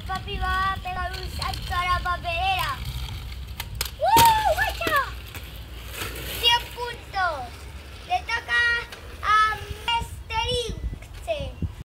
papi va a pegar un salto a la papelera.